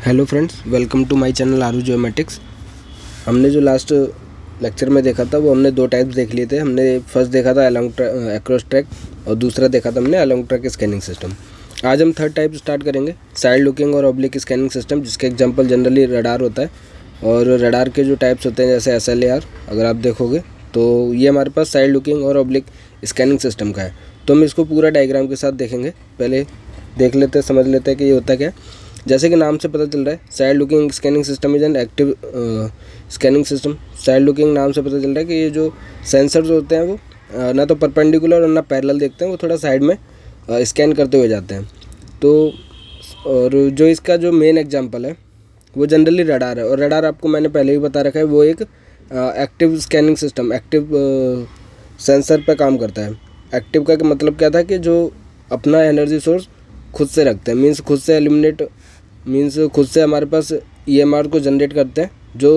Hello friends, welcome to my channel Aaru geomatics. हमने जो last lecture में देखा था वो हमने दो टाइप्स देख लिए थे। हमने फर्स्ट देखा था अलोंग अक्रॉस ट्रैक और दूसरा देखा था हमने अलोंग ट्रैक स्कैनिंग सिस्टम। आज हम थर्ड टाइप स्टार्ट करेंगे, साइड लुकिंग और ऑब्लिक स्कैनिंग सिस्टम, जिसके एग्जांपल जनरली रडार होता है। और रडार के जो टाइप्स होते हैं जैसे SLAR, अगर आप देखोगे तो ये हमारे पास साइड लुकिंग और ऑब्लिक स्कैनिंग सिस्टम का है। तो हम इसको पूरा डायग्राम के साथ देखेंगे। पहले देख लेते हैं, समझ लेते हैं कि ये होता क्या है। जैसे कि नाम से पता चल रहा है, side looking scanning system is an active scanning system. Side looking नाम से पता चल रहा है कि ये जो सेंसर्स होते हैं वो ना तो परपेंडिकुलर और ना पैरेलल देखते हैं, वो थोड़ा साइड में स्कैन करते हुए जाते हैं। तो और जो इसका जो मेन एग्जांपल है वो जनरली रडार है। और रडार आपको मैंने पहले ही बता रखा है, वो एक active scanning system, active sensor पर काम करता है। एक्टिव का मतलब क्या था कि जो अपना एनर्जी सोर्स खुद से रखते हैं, मीन्स खुद से एलिमिनेट, मीन्स खुद से हमारे पास EMR को जनरेट करते हैं। जो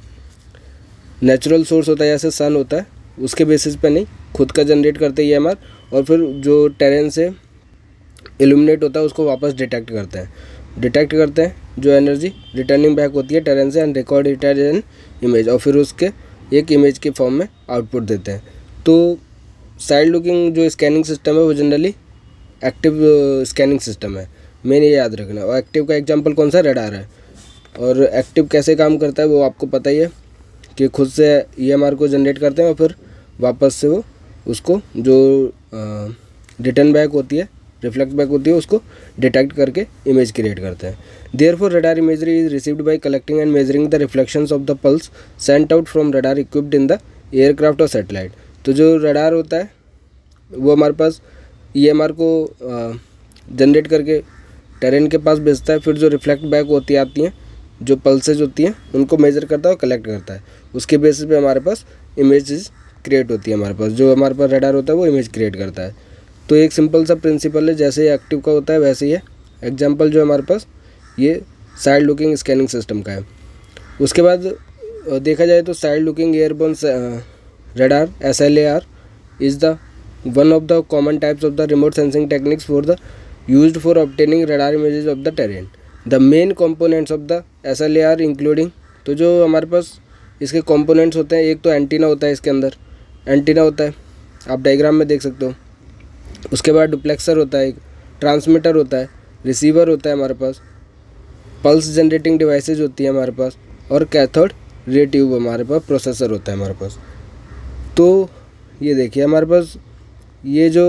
नेचुरल सोर्स होता है जैसे सन होता है उसके बेसिस पे नहीं, खुद का जनरेट करते हैं EMR, और फिर जो टेरेन से इल्यूमिनेट होता है उसको वापस डिटेक्ट करते हैं जो एनर्जी रिटर्निंग बैक होती है टेरेन से, and record it as an image, और फिर उसके एक इमेज के फॉर्म में आउटपुट देते हैं। तो साइड लुकिंग जो स्कैनिंग सिस्टम है वो जनरली एक्टिव स्कैनिंग सिस्टम है, मेन ये याद रखना। और एक्टिव का एग्जांपल कौन सा, रडार है। और एक्टिव कैसे काम करता है वो आपको पता ही है कि खुद से EMR को जनरेट करते हैं और फिर वापस से वो उसको जो रिटर्न बैक होती है, रिफ्लेक्ट बैक होती है, उसको डिटेक्ट करके इमेज क्रिएट करते हैं। Therefore radar imagery is received by collecting and measuring the reflections of the pulse sent out from radar equipped in the aircraft और सैटेलाइट। तो जो रडार होता है वो हमारे पास EMR को जनरेट करके टेरेन के पास भेजता है, फिर जो रिफ्लेक्ट बैक आती हैं, जो पल्सेज होती हैं, उनको मेजर करता है और कलेक्ट करता है। उसके बेसिस पे हमारे पास इमेजेस क्रिएट होती है। हमारे पास जो हमारे पास रडार होता है वो इमेज क्रिएट करता है। तो एक सिंपल सा प्रिंसिपल है, जैसे एक्टिव का होता है वैसे ही है। एग्जाम्पल जो हमारे पास ये साइड लुकिंग स्कैनिंग सिस्टम का है। उसके बाद देखा जाए तो side looking airborne radar SLAR is the one of the common types of the remote sensing techniques used for obtaining radar images of the terrain. The main components of the SLAR including, तो जो हमारे पास इसके components होते हैं, एक तो antenna होता है, इसके अंदर एंटीना होता है, आप डायग्राम में देख सकते हो। उसके बाद डुप्लेक्सर होता है, एक ट्रांसमीटर होता है, रिसीवर होता है हमारे पास, पल्स जनरेटिंग डिवाइसेज होती है हमारे पास, और कैथोड रे ट्यूब हमारे पास, प्रोसेसर होता है हमारे पास। तो ये देखिए हमारे पास ये जो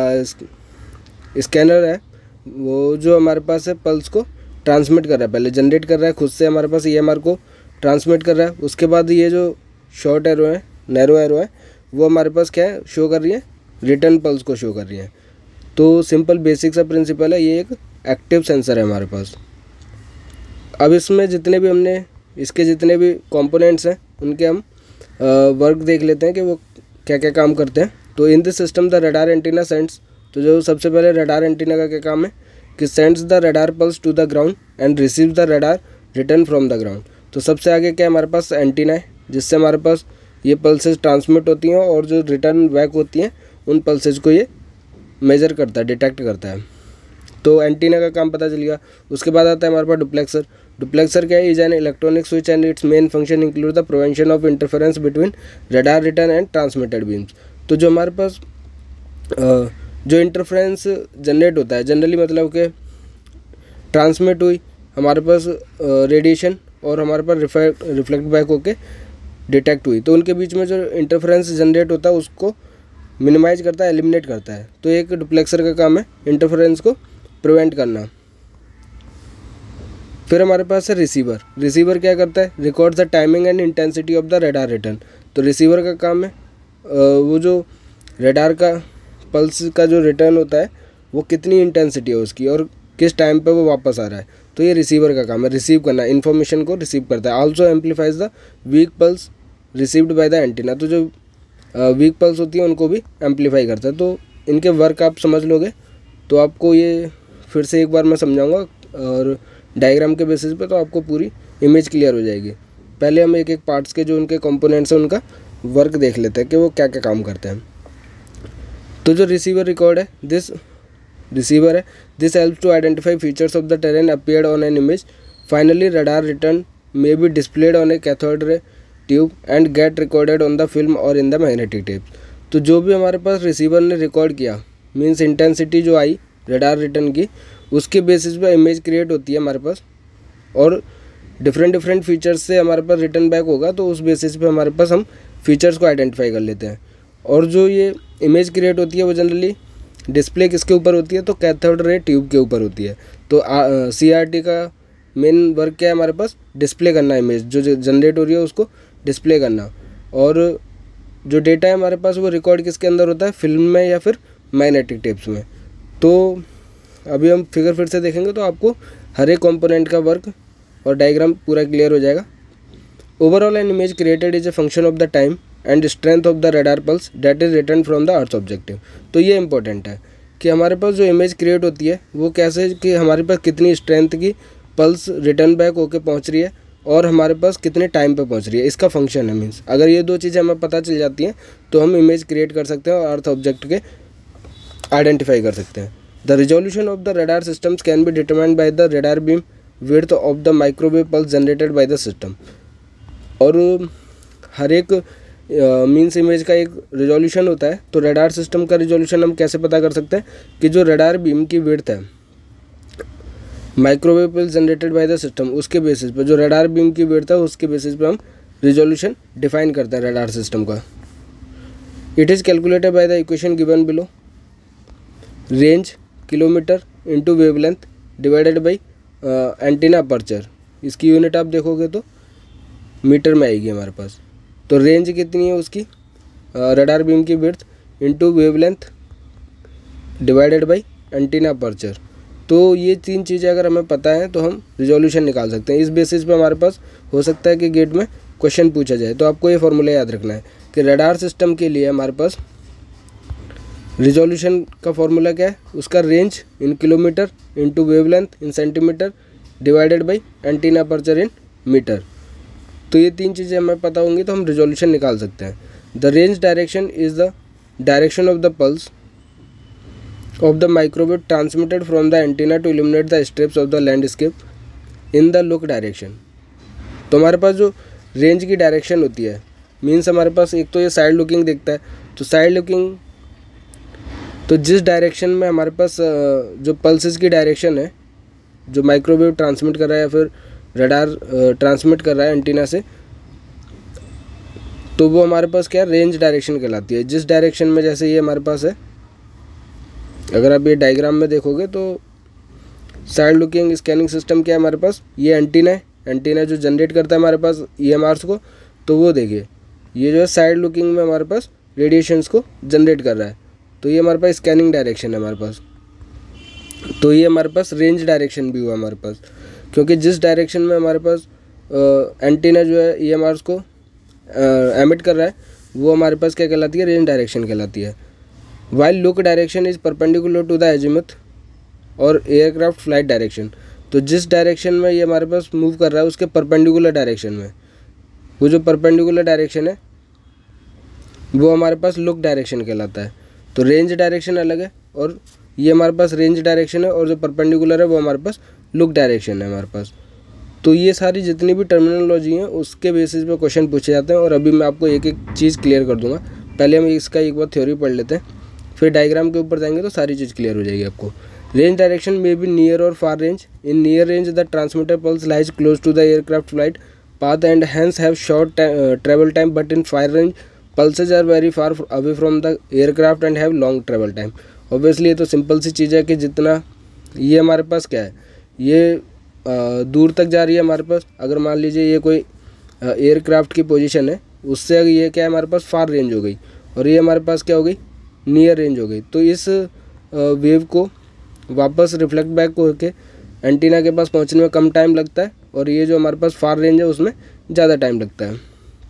स्कैनर है वो जो हमारे पास है पल्स को ट्रांसमिट कर रहा है, पहले जनरेट कर रहा है खुद से, हमारे पास EMR को ट्रांसमिट कर रहा है। उसके बाद ये जो शॉर्ट एरो है, नैरो एरो है, वो हमारे पास क्या है, शो कर रही है, रिटर्न पल्स को शो कर रही है। तो सिंपल बेसिक सा प्रिंसिपल है, ये एक एक्टिव सेंसर है हमारे पास। अब इसमें जितने भी हमने इसके जितने भी कंपोनेंट्स हैं उनके हम वर्क देख लेते हैं कि वो क्या क्या काम करते हैं। तो in this system the radar antenna sends, तो जो सबसे पहले रडार एंटीना का क्या काम है कि sends the radar pulse to the ground and receive the radar return from the ground. तो सबसे आगे क्या हमारे पास एंटीना है, जिससे हमारे पास ये पल्सेज ट्रांसमिट होती हैं और जो रिटर्न बैक होती हैं उन पल्सेज को ये मेजर करता है, डिटेक्ट करता है। तो एंटीना का काम पता चल गया। उसके बाद आता है हमारे पास डुप्लेक्सर। डुप्लेक्सर क्या है, is an electronic switch and its main function include the prevention of interference between radar return and transmitted beams. तो जो हमारे पास जो इंटरफेरेंस जनरेट होता है, जनरली मतलब कि ट्रांसमिट हुई हमारे पास रेडिएशन और हमारे पास रिफ्लेक्ट बैक होके डिटेक्ट हुई, तो उनके बीच में जो इंटरफेरेंस जनरेट होता है उसको मिनिमाइज करता है, एलिमिनेट करता है। तो एक डुप्लेक्सर का काम है इंटरफेरेंस को प्रिवेंट करना। फिर हमारे पास है रिसीवर। रिसीवर क्या करता है, record the timing and intensity of the radar return. तो रिसीवर का काम है वो जो रडार का पल्स का जो रिटर्न होता है वो कितनी इंटेंसिटी है उसकी और किस टाइम पे वो वापस आ रहा है, तो ये रिसीवर का काम है, रिसीव करना, इन्फॉर्मेशन को रिसीव करता है। Also amplifies the weak pulse received by the antenna. तो जो वीक पल्स होती है उनको भी एम्पलीफाई करता है। तो इनके वर्क आप समझ लोगे तो आपको ये फिर से एक बार मैं समझाऊंगा और डायग्राम के बेसिस पे, तो आपको पूरी इमेज क्लियर हो जाएगी। पहले हम एक एक पार्ट्स के जो उनके कंपोनेंट्स हैं उनका वर्क देख लेते हैं कि वो क्या क्या काम करते हैं। तो जो रिसीवर रिकॉर्ड है, this helps to identify features of the terrain appeared on an image finally radar return may be displayed on a cathode ray tube and get recorded on the film और in the magnetic tape. तो जो भी हमारे पास receiver ने record किया, means intensity जो आई रडार रिटर्न की, उसके बेसिस पे इमेज क्रिएट होती है हमारे पास, और डिफरेंट फीचर्स से हमारे पास रिटर्न बैक होगा, तो उस बेसिस पे हमारे पास हम फीचर्स को आइडेंटिफाई कर लेते हैं। और जो ये इमेज क्रिएट होती है वो जनरली डिस्प्ले किसके ऊपर होती है, तो कैथोड रे ट्यूब के ऊपर होती है। तो CRT का मेन वर्क क्या है हमारे पास, डिस्प्ले करना इमेज जो जनरेट हो रही है उसको डिस्प्ले करना, और जो डेटा है हमारे पास वो रिकॉर्ड किसके अंदर होता है, फिल्म में या फिर मैग्नेटिक टेप्स में। तो अभी हम फिगर फिर से देखेंगे तो आपको हर एक कंपोनेंट का वर्क और डायग्राम पूरा क्लियर हो जाएगा। Overall an image created is a function of the time and strength of the radar pulse that is return from the earth objective. तो ये इंपॉर्टेंट है कि हमारे पास जो इमेज क्रिएट होती है वो कैसे, कि हमारे पास कितनी स्ट्रेंथ की पल्स रिटर्न बैक होके पहुंच रही है और हमारे पास कितने टाइम पे पहुंच रही है, इसका फंक्शन है। मीन्स अगर ये दो चीज़ें हमें पता चल जाती हैं तो हम इमेज क्रिएट कर सकते हैं और अर्थ ऑब्जेक्ट के आइडेंटिफाई कर सकते हैं। The resolution of the radar systems can be determined by the radar beam width of the microwave pulse generated by the system. और हर एक मीन्स इमेज का एक रिजोल्यूशन होता है, तो रडार सिस्टम का रिजोल्यूशन हम कैसे पता कर सकते हैं कि जो रडार बीम की विड्थ है microwave pulse generated by the system, उसके बेसिस पे जो रडार बीम की विड्थ है उसके बेसिस पे हम रिजोल्यूशन डिफाइन करते हैं रडार सिस्टम का। It is calculated by the equation given below. Range kilometre into wavelength divided by antenna aperture, इसकी यूनिट आप देखोगे तो मीटर में आएगी हमारे पास। तो रेंज कितनी है उसकी, रडार बीम की width into wavelength divided by antenna aperture. तो ये तीन चीज़ें अगर हमें पता है तो हम रिजोल्यूशन निकाल सकते हैं। इस बेसिस पे हमारे पास हो सकता है कि गेट में क्वेश्चन पूछा जाए, तो आपको ये फॉर्मूला याद रखना है कि रडार सिस्टम के लिए हमारे पास रिजोल्यूशन का फॉर्मूला क्या है, उसका range in kilometre into wavelength in centimetre divided by antenna aperture in metre. तो ये तीन चीज़ें हमें पता होंगी तो हम रिजोल्यूशन निकाल सकते हैं। The range direction is the direction of the pulse of the microwave transmitted from the antenna to illuminate the strips of the landscape in the look direction. तो हमारे पास जो रेंज की डायरेक्शन होती है, मीन्स हमारे पास एक तो ये साइड लुकिंग देखता है, तो साइड लुकिंग तो जिस डायरेक्शन में हमारे पास जो पल्सेस की डायरेक्शन है, जो माइक्रोवेव ट्रांसमिट कर रहा है या फिर रडार ट्रांसमिट कर रहा है एंटीना से, तो वो हमारे पास क्या है, रेंज डायरेक्शन कहलाती है। जिस डायरेक्शन में, जैसे ये हमारे पास है, अगर आप ये डायग्राम में देखोगे तो साइड लुकिंग स्कैनिंग सिस्टम क्या है हमारे पास, ये एंटीना है, एंटीना जो जनरेट करता है हमारे पास EMRs को, तो वो देखिए ये जो है साइड लुकिंग में हमारे पास रेडिएशंस को जनरेट कर रहा है, तो ये हमारे पास स्कैनिंग डायरेक्शन है हमारे पास। तो ये हमारे पास रेंज डायरेक्शन भी हुआ हमारे पास, क्योंकि जिस डायरेक्शन में हमारे पास एंटीना जो है EMRs को एमिट कर रहा है वो हमारे पास क्या कहलाती है, रेंज डायरेक्शन कहलाती है। While look direction is perpendicular to the azimuth और एयरक्राफ्ट फ्लाइट डायरेक्शन। तो जिस डायरेक्शन में ये हमारे पास मूव कर रहा है उसके परपेंडिकुलर डायरेक्शन में, वो जो परपेंडिकुलर डायरेक्शन है वो हमारे पास लुक डायरेक्शन कहलाता है। तो रेंज डायरेक्शन अलग है और ये हमारे पास रेंज डायरेक्शन है, और जो परपेंडिकुलर है वो हमारे पास लुक डायरेक्शन है हमारे पास। तो ये सारी जितनी भी टर्मिनोलॉजी हैं उसके बेसिस पे क्वेश्चन पूछे जाते हैं, और अभी मैं आपको एक एक चीज़ क्लियर कर दूंगा। पहले हम इसका एक बार थ्योरी पढ़ लेते हैं, फिर डायग्राम के ऊपर जाएंगे तो सारी चीज़ क्लियर हो जाएगी आपको। रेंज डायरेक्शन में बी नियर और far range. In near range the transmitter pulse lies close to the aircraft flight path and hence have short travel time, but in far range pulses are very far away from the aircraft and have long travel time। Obviously ये तो simple सी चीज़ है कि जितना ये हमारे पास क्या है, ये दूर तक जा रही है हमारे पास, अगर मान लीजिए ये कोई एयरक्राफ्ट की पोजीशन है, उससे ये क्या है हमारे पास फार रेंज हो गई, और ये हमारे पास क्या हो गई, नियर रेंज हो गई। तो इस वेव को वापस रिफ्लेक्ट बैक होके एंटीना के पास पहुंचने में कम टाइम लगता है, और ये जो हमारे पास फार रेंज है उसमें ज़्यादा टाइम लगता है।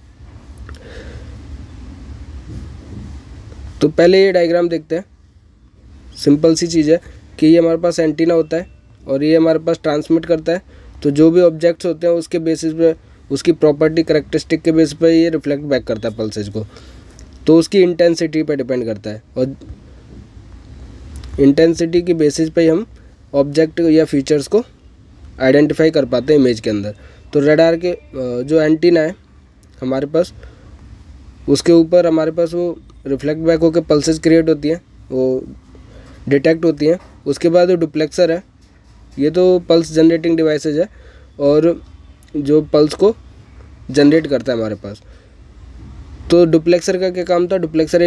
तो पहले ये डायग्राम देखते हैं। सिंपल सी चीज़ है कि ये हमारे पास एंटीना होता है और ये हमारे पास ट्रांसमिट करता है, तो जो भी ऑब्जेक्ट्स होते हैं उसके बेसिस पे, उसकी प्रॉपर्टी करेक्टरिस्टिक के बेसिस पे ये रिफ्लेक्ट बैक करता है पल्सेज को, तो उसकी इंटेंसिटी पे डिपेंड करता है, और इंटेंसिटी की बेसिस पे हम ऑब्जेक्ट या फीचर्स को आइडेंटिफाई कर पाते हैं इमेज के अंदर। तो रडार के जो एंटीना है हमारे पास, उसके ऊपर हमारे पास वो रिफ्लेक्ट बैक होकर पल्सेस क्रिएट होती हैं, वो डिटेक्ट होती हैं। उसके बाद जो डुप्लेक्सर है, ये तो पल्स जनरेटिंग डिवाइसेज है और जो पल्स को जनरेट करता है हमारे पास। तो डुप्लेक्सर का क्या काम था? डुप्लेक्सर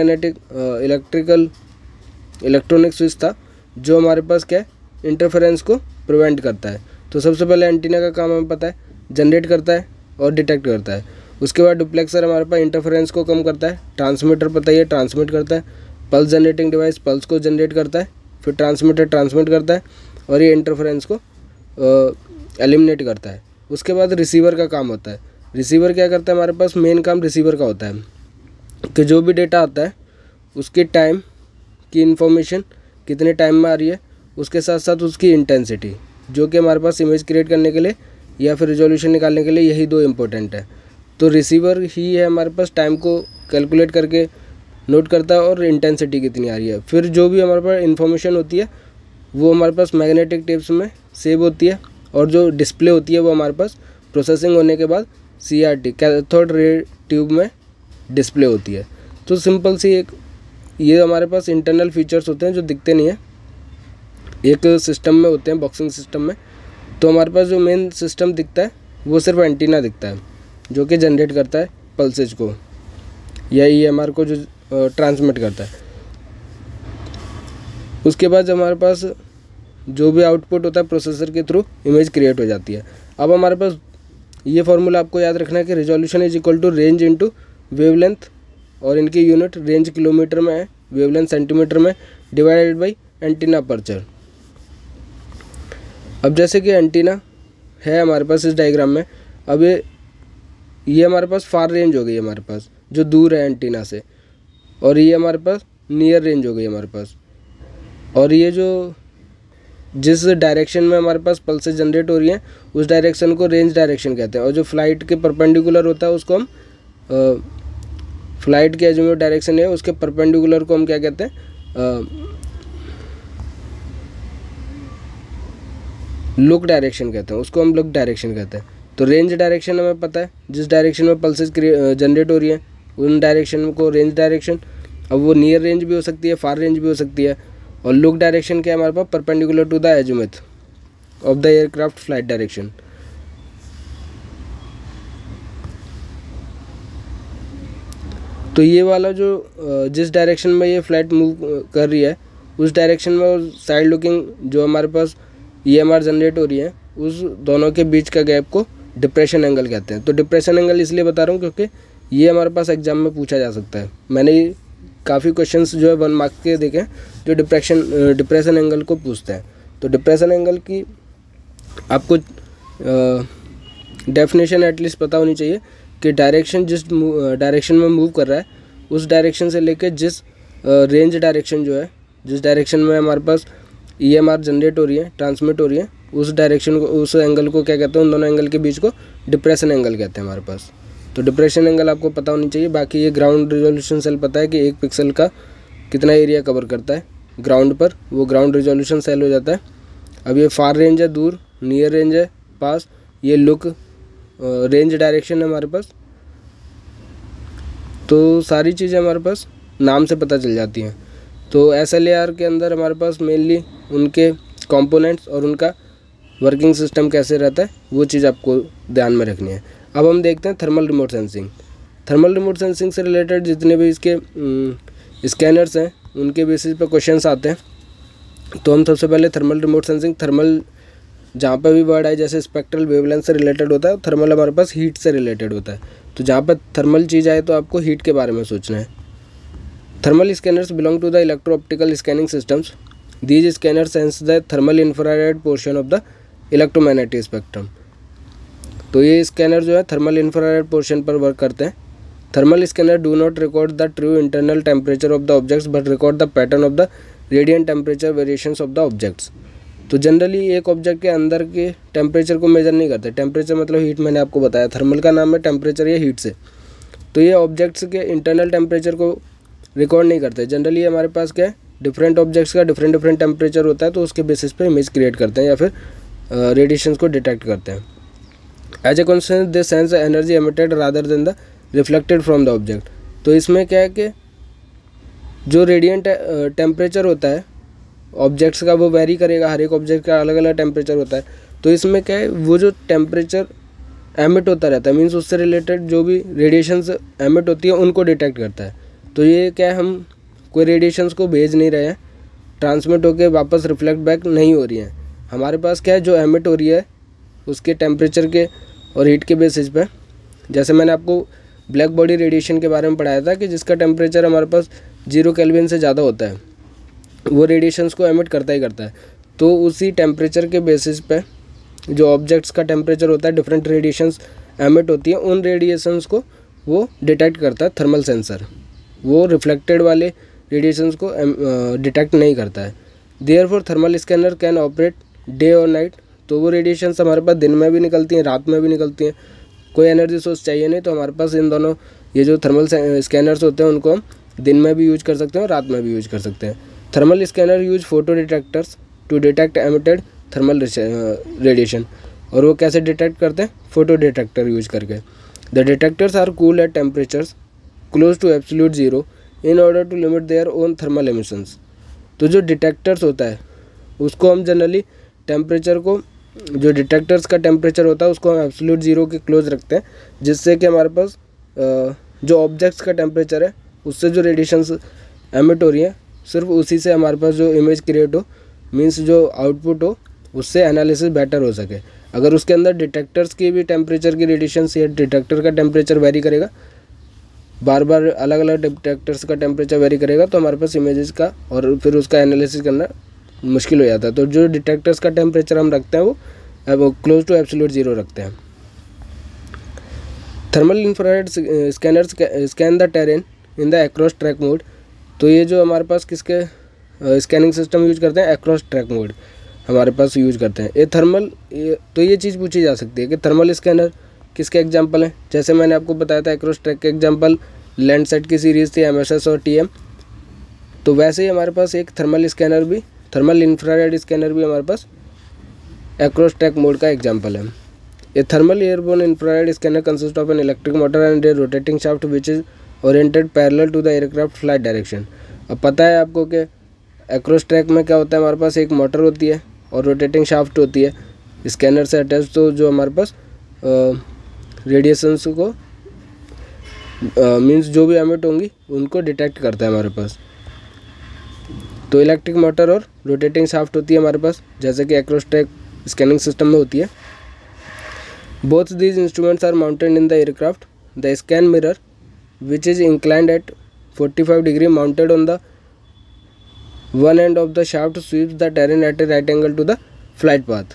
इलेक्ट्रॉनिक स्विच था जो हमारे पास क्या है, इंटरफेरेंस को प्रिवेंट करता है। तो सबसे पहले एंटीना का काम हमें पता है, जनरेट करता है और डिटेक्ट करता है। उसके बाद डुप्लेक्सर हमारे पास इंटरफेरेंस को कम करता है। ट्रांसमीटर पता ही है, ट्रांसमिट करता है। पल्स जनरेटिंग डिवाइस पल्स को जनरेट करता है, फिर ट्रांसमीटर ट्रांसमिट करता है और ये इंटरफेरेंस को एलिमिनेट करता है। उसके बाद रिसीवर का काम होता है। रिसीवर क्या करता है? हमारे पास मेन काम रिसीवर का होता है कि जो भी डेटा आता है उसकी टाइम की इन्फॉर्मेशन कितने टाइम में आ रही है, उसके साथ साथ उसकी इंटेंसिटी, जो कि हमारे पास इमेज क्रिएट करने के लिए या फिर रिजोल्यूशन निकालने के लिए यही दो इम्पोर्टेंट है। तो रिसीवर ही है हमारे पास टाइम को कैलकुलेट करके नोट करता है और इंटेंसिटी कितनी आ रही है। फिर जो भी हमारे पास इन्फॉर्मेशन होती है वो हमारे पास मैग्नेटिक टेप्स में सेव होती है और जो डिस्प्ले होती है वो हमारे पास प्रोसेसिंग होने के बाद CRT कैथोड रे ट्यूब में डिस्प्ले होती है। तो सिंपल सी एक ये हमारे पास इंटरनल फीचर्स होते हैं जो दिखते नहीं है, एक सिस्टम में होते हैं, बॉक्सिंग सिस्टम में। तो हमारे पास जो मेन सिस्टम दिखता है वो सिर्फ एंटीना दिखता है जो कि जनरेट करता है पल्सेज को या EMR को जो ट्रांसमिट करता है। उसके बाद हमारे पास जो भी आउटपुट होता है प्रोसेसर के थ्रू इमेज क्रिएट हो जाती है। अब हमारे पास ये फॉर्मूला आपको याद रखना है कि resolution is equal to range into wavelength, और इनकी यूनिट रेंज किलोमीटर में है, वेवलेंथ सेंटीमीटर में, डिवाइडेड बाई एंटीना अपर्चर। अब जैसे कि एंटीना है हमारे पास इस डायग्राम में, अब ये हमारे पास फार रेंज हो गई है हमारे पास जो दूर है एंटीना से, और ये हमारे पास नियर रेंज हो गई हमारे पास। और ये जो जिस डायरेक्शन में हमारे पास पल्सेस जनरेट हो रही हैं उस डायरेक्शन को रेंज डायरेक्शन कहते हैं, और जो फ्लाइट के परपेंडिकुलर होता है उसको हम फ्लाइट के जो डायरेक्शन है उसके परपेंडिकुलर को हम क्या कहते हैं? लुक डायरेक्शन कहते हैं, उसको हम लुक डायरेक्शन कहते हैं। तो रेंज डायरेक्शन हमें पता है, जिस डायरेक्शन में पल्सेस जनरेट हो रही हैं उन डायरेक्शन को रेंज डायरेक्शन। अब वो नियर रेंज भी हो सकती है, फार रेंज भी हो सकती है। और लुक डायरेक्शन क्या है हमारे पास? Perpendicular to the azimuth of the aircraft flight direction. तो ये वाला जो जिस डायरेक्शन में ये फ्लाइट मूव कर रही है उस डायरेक्शन में और साइड लुकिंग जो हमारे पास EMR जनरेट हो रही है उस दोनों के बीच का गैप को डिप्रेशन एंगल कहते हैं। तो डिप्रेशन एंगल इसलिए बता रहा हूँ क्योंकि ये हमारे पास एग्जाम में पूछा जा सकता है। मैंने काफ़ी क्वेश्चंस जो है 1 मार्क के देखे जो डिप्रेशन एंगल को पूछते हैं। तो डिप्रेशन एंगल की आपको डेफिनेशन एटलीस्ट पता होनी चाहिए कि डायरेक्शन जिस डायरेक्शन में मूव कर रहा है उस डायरेक्शन से लेकर जिस रेंज डायरेक्शन जो है, जिस डायरेक्शन में हमारे पास EMR जनरेट हो रही है, ट्रांसमिट हो रही है, उस डायरेक्शन को, उस एंगल को क्या कहते हैं? उन दोनों एंगल के बीच को डिप्रेशन एंगल कहते हैं हमारे पास। तो डिप्रेशन एंगल आपको पता होनी चाहिए। बाकी ये ग्राउंड रिजोल्यूशन सेल पता है कि 1 पिक्सल का कितना एरिया कवर करता है ग्राउंड पर, वो ग्राउंड रिजोल्यूशन सेल हो जाता है। अब ये फार रेंज है दूर, नियर रेंज है पास, ये लुक रेंज डायरेक्शन है हमारे पास। तो सारी चीज़ें हमारे पास नाम से पता चल जाती हैं। तो SLAR के अंदर हमारे पास मेनली उनके कंपोनेंट्स और उनका वर्किंग सिस्टम कैसे रहता है वो चीज़ आपको ध्यान में रखनी है। अब हम देखते हैं thermal remote sensing. Thermal remote sensing से रिलेटेड जितने भी इसके स्कैनर्स हैं उनके बेसिस पे क्वेश्चंस आते हैं। तो हम सबसे पहले थर्मल रिमोट सेंसिंग, थर्मल जहाँ पर भी वर्ड आए जैसे स्पेक्ट्रल वेवलेंथ से रिलेटेड होता है, थर्मल हमारे पास हीट से रिलेटेड होता है। तो जहाँ पर थर्मल चीज़ आए तो आपको हीट के बारे में सोचना है। Thermal scanners belong to the electro optical scanning systems. These scanners sense the thermal infrared portion of the electromagnetic spectrum. तो ये स्कैनर जो है थर्मल इंफ्रारेड पोर्शन पर वर्क करते हैं। Thermal scanner do not record the true internal temperature of the objects but record the pattern of the radiant temperature variations of the objects. तो generally एक object के अंदर के टेम्परेचर को major नहीं करते। टेम्परेचर मतलब हीट, मैंने आपको बताया थर्मल का नाम है टेम्परेचर या हीट से। तो ये ऑब्जेक्ट्स के इंटरनल टेम्परेचर को रिकॉर्ड नहीं करते। जनरली हमारे पास क्या है, डिफरेंट ऑब्जेक्ट्स का डिफरेंट टेम्परेचर होता है तो उसके बेसिस पे इमेज क्रिएट करते हैं या फिर रेडिएशंस को डिटेक्ट करते हैं। As a consequence they sense energy emitted rather than the reflected from the object. तो इसमें क्या है कि जो रेडिएंट टेम्परेचर होता है ऑब्जेक्ट्स का वो वेरी करेगा, हर एक ऑब्जेक्ट का अलग अलग टेम्परेचर होता है। तो इसमें क्या है वो जो टेम्परेचर एमिट होता रहता है मीन्स उससे रिलेटेड जो भी रेडिएशंस एमिट होती है उनको डिटेक्ट करता है। तो ये क्या है हम कोई रेडिएशंस को भेज नहीं रहे हैं, ट्रांसमिट होकर वापस रिफ्लेक्ट बैक नहीं हो रही है। हमारे पास क्या है जो एमिट हो रही है उसके टेम्परेचर के और हीट के बेसिस पे, जैसे मैंने आपको ब्लैक बॉडी रेडिएशन के बारे में पढ़ाया था कि जिसका टेम्परेचर हमारे पास 0 केल्विन से ज़्यादा होता है वो रेडिएशंस को एमिट करता ही करता है। तो उसी टेम्परेचर के बेसिस पे जो ऑब्जेक्ट्स का टेम्परेचर होता है डिफरेंट रेडिएशंस एमिट होती है, उन रेडिएशंस को वो डिटेक्ट करता है थर्मल सेंसर। वो रिफ्लेक्टेड वाले रेडिएशंस को डिटेक्ट नहीं करता है। Therefore thermal scanner can operate day और नाइट। तो वो रेडिएशंस हमारे पास दिन में भी निकलती हैं, रात में भी निकलती हैं। कोई एनर्जी सोर्स चाहिए नहीं तो हमारे पास इन दोनों ये जो थर्मल स्कैनर्स होते हैं उनको हम दिन में भी यूज कर सकते हैं और रात में भी यूज कर सकते हैं। Thermal scanner use photo detectors to detect emitted thermal radiation. और वो कैसे डिटेक्ट करते हैं? फोटो डिटेक्टर यूज करके। The detectors are cool at temperatures close to absolute zero in order to limit their own thermal emissions. तो जो detectors होता है उसको हम जनरली टेम्परेचर को, जो डिटेक्टर्स का टेम्परेचर होता है उसको हम एब्सोल्यूट ज़ीरो के क्लोज रखते हैं, जिससे कि हमारे पास जो ऑब्जेक्ट्स का टेम्परेचर है उससे जो रेडिएशंस एमिट हो रही हैं सिर्फ उसी से हमारे पास जो इमेज क्रिएट हो मीन्स जो आउटपुट हो उससे एनालिसिस बेटर हो सके। अगर उसके अंदर डिटेक्टर्स की भी टेम्परेचर की रेडिएशंस या डिटेक्टर का टेम्परेचर वेरी करेगा, बार बार अलग अलग डिटेक्टर्स का टेम्परेचर वेरी करेगा तो हमारे पास इमेजेस का और फिर उसका एनालिसिस करना मुश्किल हो जाता है। तो जो डिटेक्टर्स का टेम्परेचर हम रखते हैं वो क्लोज टू एब्सोल्यूट ज़ीरो रखते हैं। Thermal infrared scanners scan the terrain in the across track mode. तो ये जो हमारे पास किसके स्कैनिंग सिस्टम यूज करते हैं, अक्रॉस ट्रैक मोड हमारे पास यूज करते हैं। तो ये चीज़ पूछी जा सकती है कि थर्मल स्कैनर किसके एग्जांपल हैं। जैसे मैंने आपको बताया था अक्रॉस ट्रैक के एग्जांपल लैंडसेट की सीरीज़ थी MSS और TM। तो वैसे ही हमारे पास एक थर्मल इंफ्रारेड स्कैनर भी हमारे पास अक्रॉस ट्रैक मोड का एग्जाम्पल है। A thermal airborne infrared scanner consist of an electric motor and a rotating shaft which is oriented parallel to the aircraft flight direction. अब पता है आपको कि अक्रॉस ट्रैक में क्या होता है, हमारे पास एक मोटर होती है और रोटेटिंग शाफ्ट होती है स्कैनर से अटैच। तो जो हमारे पास रेडिएशंस को मीन्स जो भी एमिट होंगी उनको डिटेक्ट करता है हमारे पास। तो इलेक्ट्रिक मोटर और रोटेटिंग शाफ्ट होती है हमारे पास, जैसे कि अक्रॉस ट्रैक स्कैनिंग सिस्टम में होती है। Both these instruments are mounted in the aircraft. The scan mirror which is inclined at 45 degree mounted on the one end of the shaft sweeps the terrain at a right angle to the flight path.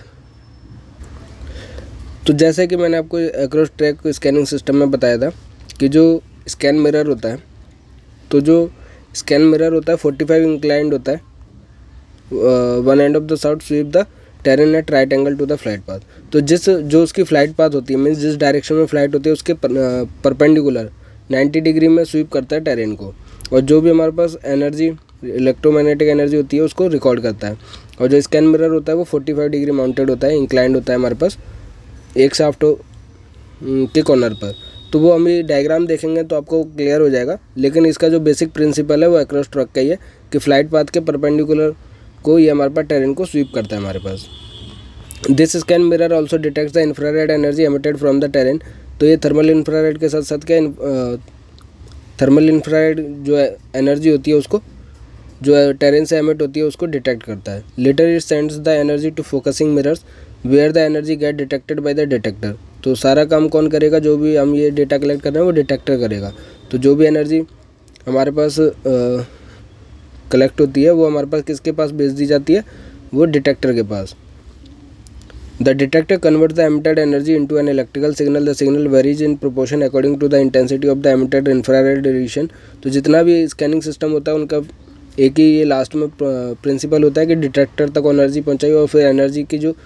तो जैसे कि मैंने आपको across track scanning system में बताया था कि जो स्कैन मिरर होता है, तो जो स्कैन मिरर होता है 45 इंक्लाइंड होता है, one end of the shaft sweep the terrain at right angle to the flight path. तो जो उसकी फ्लाइट पाथ होती है मीन्स जिस डायरेक्शन में फ्लाइट होती है उसके परपेंडिकुलर 90 डिग्री में स्वीप करता है टेरेन को, और जो भी हमारे पास एनर्जी इलेक्ट्रोमैग्नेटिक एनर्जी होती है उसको रिकॉर्ड करता है। और जो स्कैन मिरर होता है वो 45 डिग्री माउंटेड होता है, इंक्लाइंड होता है हमारे पास एक शाफ्ट के कॉर्नर पर। तो वो हम ये डायग्राम देखेंगे तो आपको क्लियर हो जाएगा, लेकिन इसका जो बेसिक प्रिंसिपल है वो अक्रॉस ट्रैक का ही है कि फ्लाइट पाथ के परपेंडिकुलर को ये हमारे पास टेरेन को स्वीप करता है हमारे पास। This scan mirror also detects the infrared energy emitted from the terrain. तो ये थर्मल इंफ्रारेड के साथ साथ क्या थर्मल इंफ्रारेड जो एनर्जी होती है उसको जो टेरेन से एमिट होती है उसको डिटेक्ट करता है। Later it sends the energy to focusing mirrors where the energy get detected by the detector. तो सारा काम कौन करेगा, जो भी हम ये डेटा कलेक्ट कर रहे हैं वो डिटेक्टर करेगा। तो जो भी एनर्जी हमारे पास कलेक्ट होती है वो हमारे पास किसके पास भेज दी जाती है, वो डिटेक्टर के पास। The detector convert the emitted energy into an electrical signal. The signal varies in proportion according to the intensity of the emitted infrared radiation. तो जितना भी स्कैनिंग सिस्टम होता है उनका एक ही ये लास्ट में प्रिंसिपल होता है कि डिटेक्टर तक एनर्जी पहुंचाई और फिर एनर्जी की जो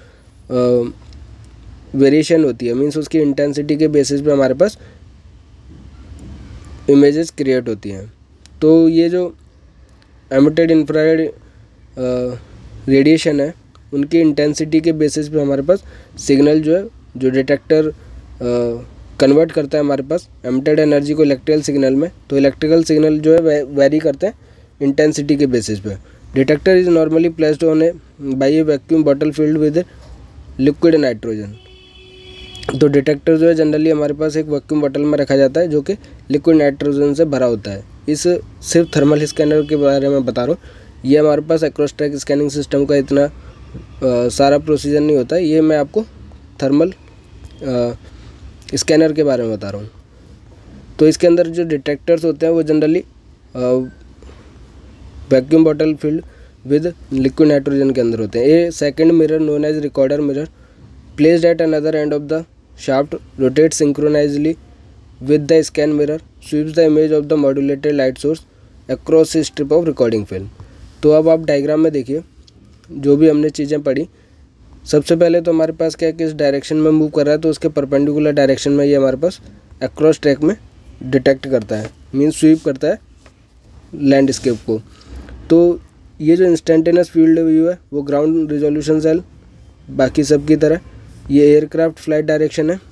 वेरिएशन होती है मीन्स उसकी इंटेंसिटी के बेसिस पे हमारे पास इमेजेस क्रिएट होती हैं। तो ये जो एमिटेड इंफ्रारेड रेडिएशन है उनकी इंटेंसिटी के बेसिस पे हमारे पास सिग्नल जो है, जो डिटेक्टर कन्वर्ट करता है हमारे पास एमिटेड एनर्जी को इलेक्ट्रिकल सिग्नल में। तो इलेक्ट्रिकल सिग्नल जो है वेरी करते हैं इंटेंसिटी के बेसिस पे। Detector is normally placed on a by a vacuum bottle filled with liquid nitrogen. तो डिटेक्टर जो है जनरली हमारे पास एक वैक्यूम बॉटल में रखा जाता है जो कि लिक्विड नाइट्रोजन से भरा होता है। इस सिर्फ थर्मल स्कैनर के बारे में बता रहा हूँ। ये हमारे पास एक्रोस ट्रैक स्कैनिंग सिस्टम का इतना सारा प्रोसीजर नहीं होता है। ये मैं आपको थर्मल स्कैनर के बारे में बता रहा हूँ। तो इसके अंदर जो डिटेक्टर्स होते हैं वो generally vacuum bottle filled with liquid nitrogen के अंदर होते हैं। A second mirror known as recorder mirror placed at another end of the shaft rotates synchronously with the scan mirror, sweeps the image of the modulated light source across a strip of recording film। तो अब आप diagram में देखिए जो भी हमने चीज़ें पढ़ी। सबसे पहले तो हमारे पास क्या है, किस डायरेक्शन में मूव कर रहा है, तो उसके परपेंडिकुलर डायरेक्शन में ये हमारे पास अक्रॉस ट्रैक में डिटेक्ट करता है, मीन्स स्वीप करता है लैंडस्केप को। तो ये जो इंस्टेंटेनियस फील्ड व्यू है वो ग्राउंड रिजोल्यूशन सेल बाकी सब की तरह ये एयरक्राफ्ट फ्लाइट डायरेक्शन है।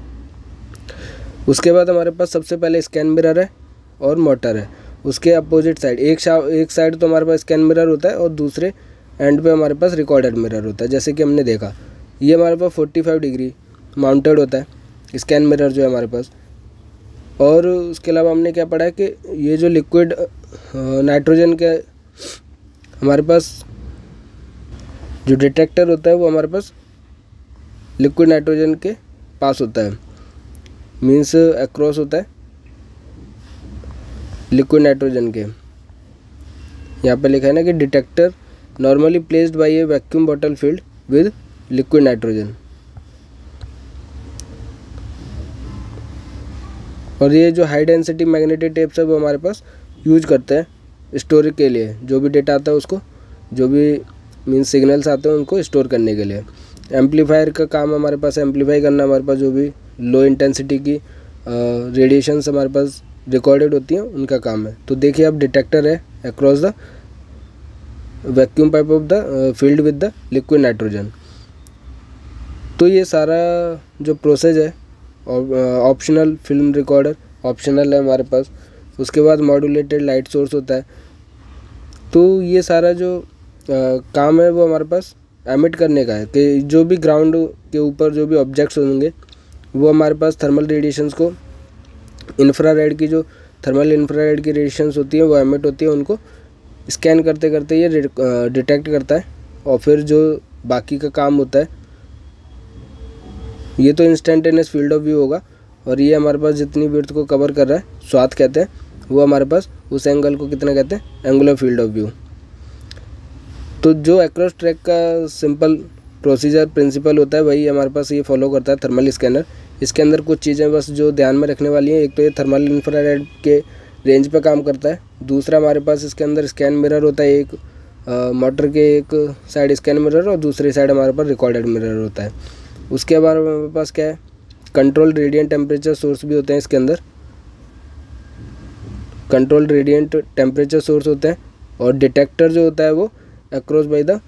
उसके बाद हमारे पास सबसे पहले स्कैन मिरर है और मोटर है। उसके अपोजिट साइड एक साइड तो हमारे पास स्कैन मिरर होता है और दूसरे एंड पे हमारे पास रिकॉर्डर मिरर होता है। जैसे कि हमने देखा ये हमारे पास 45 डिग्री माउंटेड होता है स्कैन मिरर जो है हमारे पास। और उसके अलावा हमने क्या पढ़ा है कि ये जो लिक्विड नाइट्रोजन के हमारे पास जो डिटेक्टर होता है वो हमारे पास लिक्विड नाइट्रोजन के पास होता है, मीन्स अक्रॉस होता है लिक्विड नाइट्रोजन के। यहाँ पे लिखा है ना कि detector normally placed by a vacuum bottle filled with liquid nitrogen. और ये जो हाई डेंसिटी मैग्नेटिक टेप्स है वो हमारे पास यूज करते हैं स्टोरेज के लिए, जो भी डेटा आता है उसको, जो भी मीन्स सिग्नल्स आते हैं उनको स्टोर करने के लिए। एम्पलीफायर का काम हमारे पास एम्पलीफाई करना, हमारे पास जो भी लो इंटेंसिटी की रेडिएशंस हमारे पास रिकॉर्डेड होती हैं उनका काम है। तो देखिए अब डिटेक्टर है across the vacuum pipe of the field with the liquid nitrogen. तो ये सारा जो प्रोसेस है ऑप्शनल फिल्म रिकॉर्डर ऑप्शनल है हमारे पास। उसके बाद मॉड्यूलेटेड लाइट सोर्स होता है। तो ये सारा जो काम है वो हमारे पास एमिट करने का है कि जो भी ग्राउंड के ऊपर जो भी ऑब्जेक्ट्स होंगे वो हमारे पास थर्मल रेडिएशंस को इंफ्रारेड की जो थर्मल इंफ्रारेड की रेडिएशंस होती है वो एमिट होती है, उनको स्कैन करते करते ये डिटेक्ट करता है। और फिर जो बाकी का काम होता है ये तो इंस्टेंटेनियस फील्ड ऑफ व्यू होगा। और ये हमारे पास जितनी विड्थ को कवर कर रहा है स्वाथ कहते हैं, वो हमारे पास उस एंगल को कितना कहते हैं, एंगुलर फील्ड ऑफ व्यू। तो जो अक्रॉस ट्रैक का सिंपल प्रोसीजर प्रिंसिपल होता है वही हमारे पास ये फॉलो करता है थर्मल स्कैनर। इसके अंदर कुछ चीज़ें बस जो ध्यान में रखने वाली हैं, एक तो ये थर्मल इंफ्रारेड के रेंज पे काम करता है। दूसरा हमारे पास इसके अंदर स्कैन मिरर होता है, एक मोटर के एक साइड स्कैन मिरर और दूसरी साइड हमारे पास रिकॉर्डेड मिरर होता है। उसके बाद हमारे पास क्या है, कंट्रोल रेडिएंट टेम्परेचर सोर्स भी होते हैं इसके अंदर, कंट्रोल रेडिएंट टेम्परेचर सोर्स होते हैं। और डिटेक्टर जो होता है वो across by the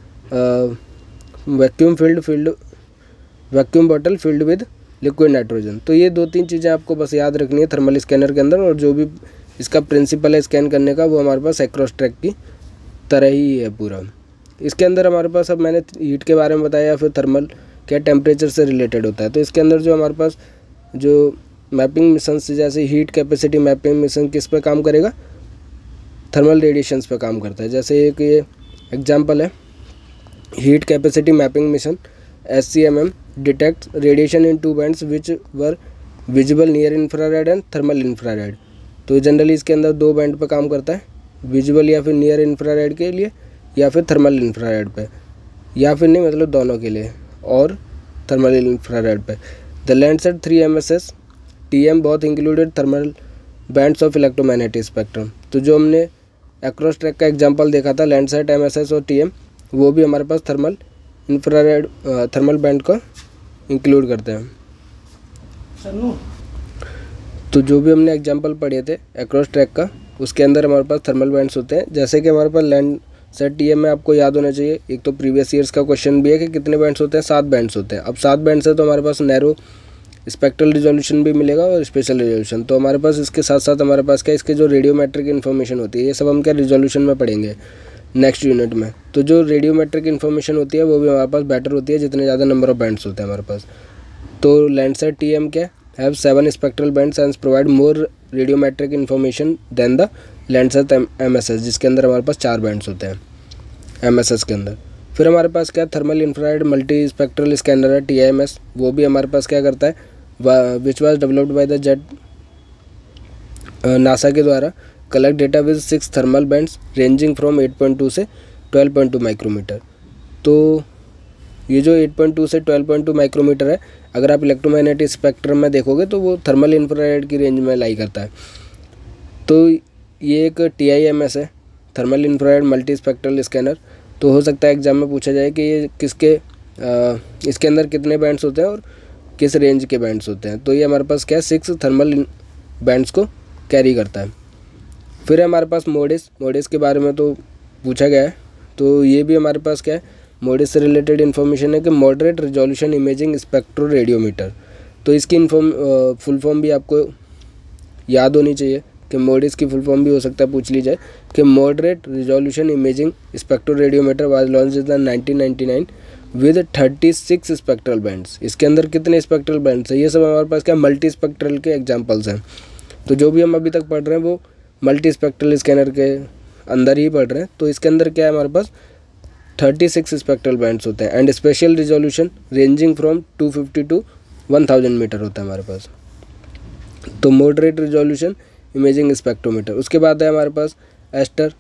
vacuum bottle filled with liquid nitrogen. तो ये 2-3 चीज़ें आपको बस याद रखनी है थर्मल स्कैनर के अंदर। और जो भी इसका प्रिंसिपल है स्कैन करने का वो हमारे पास अक्रॉस ट्रैक की तरह ही है पूरा। इसके अंदर हमारे पास, अब मैंने हीट के बारे में बताया, फिर थर्मल क्या टेम्परेचर से रिलेटेड होता है। तो इसके अंदर जो हमारे पास जो मैपिंग मिशन से, जैसे हीट कैपेसिटी मैपिंग मिशन किस पे काम करेगा, थर्मल रेडिएशंस पे काम करता है। जैसे एक ये एग्जांपल है, heat capacity mapping mission SCMM detect radiation in 2 bands which were visible near infrared and thermal infrared. तो जनरली इसके अंदर 2 बैंड पे काम करता है, विजिबल या फिर नियर इंफ्रारेड के लिए या फिर थर्मल इंफ्रारेड पे, या फिर नहीं मतलब दोनों के लिए, और थर्मल इंफ्रारेड पे। द लैंडसेट 3 MSS TM बहुत included thermal bands of electromagnetic spectrum. तो जो हमने अक्रॉस ट्रैक का एग्जांपल देखा था लैंडसेट MSS और TM, वो भी हमारे पास थर्मल इंफ्रारेड थर्मल बैंड को इंक्लूड करते हैं। तो जो भी हमने एग्जांपल पढ़े थे अक्रॉस ट्रैक का, उसके अंदर हमारे पास थर्मल बैंड्स होते हैं। जैसे कि हमारे पास सर टीएम में आपको याद होना चाहिए, एक तो प्रीवियस ईयर्स का क्वेश्चन भी है कि कितने बैंड्स होते हैं, 7 बैंड्स होते हैं। अब 7 बैंड्स है तो हमारे पास नैरो स्पेक्ट्रल रिजोल्यूशन भी मिलेगा और स्पेशल रिजोल्यूशन। तो हमारे पास इसके साथ साथ हमारे पास क्या इसके जो रेडियोमेट्रिक इन्फॉर्मेशन होती है, ये सब हम क्या रिजोल्यूशन में पढ़ेंगे नेक्स्ट यूनिट में। तो जो रेडियोमेट्रिक इन्फॉर्मेशन होती है वो भी हमारे पास बेटर होती है जितने ज़्यादा नंबर ऑफ बैंड्स होते हैं हमारे पास। तो लैंडसेट टीएम क्या have 7 spectral bands and provide more radiometric information than the Landsat MSS, जिसके अंदर हमारे पास 4 बैंड्स होते हैं एमएसएस के अंदर। फिर हमारे पास क्या thermal infrared multi spectral scanner है TIMS, वो भी हमारे पास क्या करता है, which was developed by the jet NASA के द्वारा, collect data with 6 thermal bands ranging from 8.2 से 12.2 माइक्रोमीटर। तो ये जो 8.2 से 12.2 माइक्रोमीटर है, अगर आप इलेक्ट्रोमैग्नेटिक स्पेक्ट्रम में देखोगे तो वो थर्मल इंफ्रारेड की रेंज में लाई करता है। तो ये एक TIMS है, thermal infrared multi spectral scanner. तो हो सकता है एग्जाम में पूछा जाए कि ये इसके अंदर कितने बैंड्स होते हैं और किस रेंज के बैंड्स होते हैं। तो ये हमारे पास क्या है 6 थर्मल बैंड्स को कैरी करता है। फिर है हमारे पास मोडिस के बारे में तो पूछा गया है, तो ये भी हमारे पास क्या है मोडिस से रिलेटेड इन्फॉर्मेशन है कि moderate resolution imaging spectroradiometer. तो इसकी फुल फॉर्म भी आपको याद होनी चाहिए कि मोडिस की फुल फॉर्म भी हो सकता है पूछ ली जाए कि moderate resolution imaging spectroradiometer was launch in 1999 with 36 spectral bands. इसके अंदर कितने स्पेक्ट्रल बैंड्स है, ये सब हमारे पास क्या मल्टी स्पेक्ट्रल के एग्जाम्पल्स हैं। तो जो भी हम अभी तक पढ़ रहे हैं वो मल्टी स्पेक्ट्रल स्कैनर के अंदर ही पढ़ रहे हैं। तो इसके अंदर क्या है हमारे पास 36 स्पेक्ट्रल बैंड्स होते हैं and spatial resolution ranging from 250 to 1000 meter होता है हमारे पास। तो मॉडरेट रिजोल्यूशन इमेजिंग स्पेक्ट्रोमीटर। उसके बाद है हमारे पास ASTER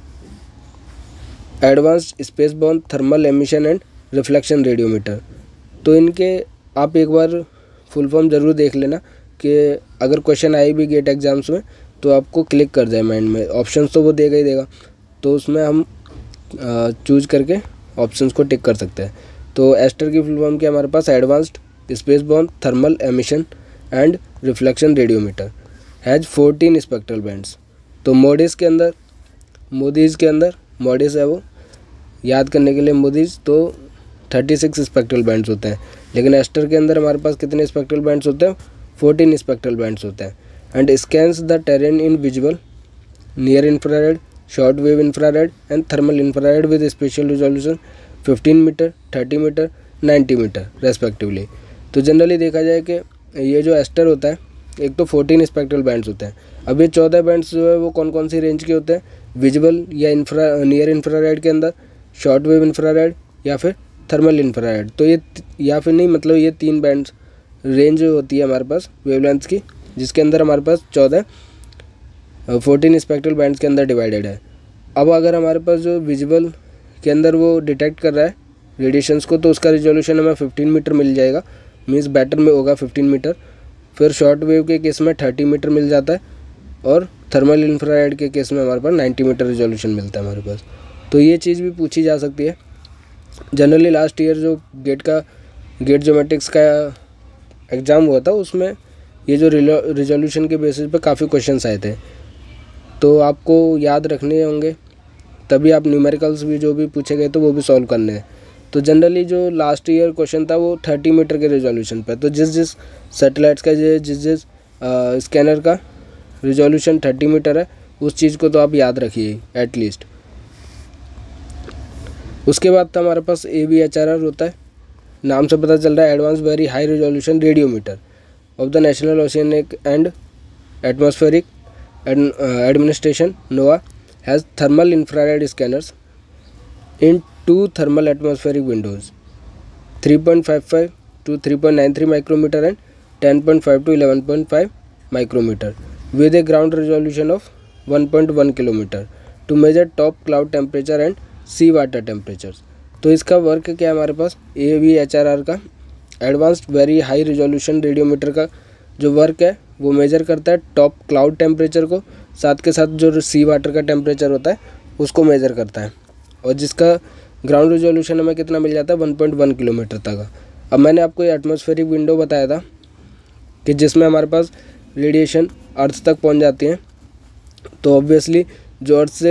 advanced spaceborne thermal emission and reflection radiometer. तो इनके आप एक बार फुल फॉर्म ज़रूर देख लेना कि अगर क्वेश्चन आए भी गेट एग्जाम्स में तो आपको क्लिक कर जाए माइंड में। ऑप्शंस तो वो देगा ही देगा, तो उसमें हम चूज करके ऑप्शंस को टिक कर सकते हैं। तो एस्टर की फुल फॉर्म क्या हमारे पास advanced spaceborne thermal emission and reflection radiometer has 14 spectral bands. तो मोडिस के अंदर मोडिस है वो याद करने के लिए मोडिस तो 36 स्पेक्ट्रल बैंड्स होते हैं, लेकिन एस्टर के अंदर हमारे पास कितने स्पेक्ट्रल बैंड्स होते हैं 14 स्पेक्ट्रल बैंड्स होते हैं। And scans the terrain in visual near infrared short wave infrared and thermal infrared with spatial resolution 15 meter 30 meter 90 meter respectively. तो जनरली देखा जाए कि ये जो एस्टर होता है एक तो 14 स्पेक्ट्रल बैंड्स होते हैं। अब ये 14 बैंड्स जो है वो कौन कौन सी रेंज के होते हैं, विजुअल या नियर इंफ्रारेड के अंदर, शॉर्ट वेव इंफ्रारेड या फिर थर्मल इंफ्रारेड। तो ये या फिर नहीं मतलब ये 3 बैंड्स रेंज होती है हमारे पास वेवलेंथ की, जिसके अंदर हमारे पास 14 स्पेक्ट्रल बैंड्स के अंदर डिवाइडेड है। अब अगर हमारे पास जो विजुअल के अंदर वो डिटेक्ट कर रहा है रेडिएशंस को, तो उसका रिजोल्यूशन हमें 15 मीटर मिल जाएगा, मीन्स बेटर में होगा 15 मीटर। फिर शॉर्ट वेव के केस में 30 मीटर मिल जाता है और थर्मल इंफ्रारेड के केस में हमारे पास 90 मीटर रिजोल्यूशन मिलता है हमारे पास। तो ये चीज़ भी पूछी जा सकती है। जनरली लास्ट ईयर जो गेट ज्योमेट्रिक्स का एग्ज़ाम हुआ था उसमें ये जो रिजोल्यूशन के बेसिस पे काफ़ी क्वेश्चंस आए थे, तो आपको याद रखने होंगे, तभी आप न्यूमेरिकल्स भी जो भी पूछे गए तो वो भी सॉल्व करने हैं। तो जनरली जो लास्ट ईयर क्वेश्चन था वो 30 मीटर के रिजोल्यूशन पे, तो जिस सैटेलाइट्स का जिस स्कैनर का रिजोल्यूशन 30 मीटर है उस चीज़ को तो आप याद रखिए एटलीस्ट। उसके बाद था हमारे पास AVHRR होता है, नाम से पता चल रहा है advance very high resolution radiometer of the national oceanic and atmospheric administration NOAA has thermal infrared scanners in 2 thermal atmospheric windows 3.55 to 3.93 micrometer and 10.5 to 11.5 micrometer with a ground resolution of 1.1 kilometer to measure top cloud temperature and sea water temperatures. तो इसका work क्या है हमारे पास AVHRR का advanced very high resolution radiometer का जो work है वो मेजर करता है टॉप क्लाउड टेम्परेचर को, साथ के साथ जो सी वाटर का टेम्परेचर होता है उसको मेजर करता है, और जिसका ग्राउंड रिजोल्यूशन हमें कितना मिल जाता है 1.1 किलोमीटर तक। अब मैंने आपको ये एटमॉस्फेरिक विंडो बताया था कि जिसमें हमारे पास रेडिएशन अर्थ तक पहुंच जाती हैं, तो ऑब्वियसली जो अर्थ से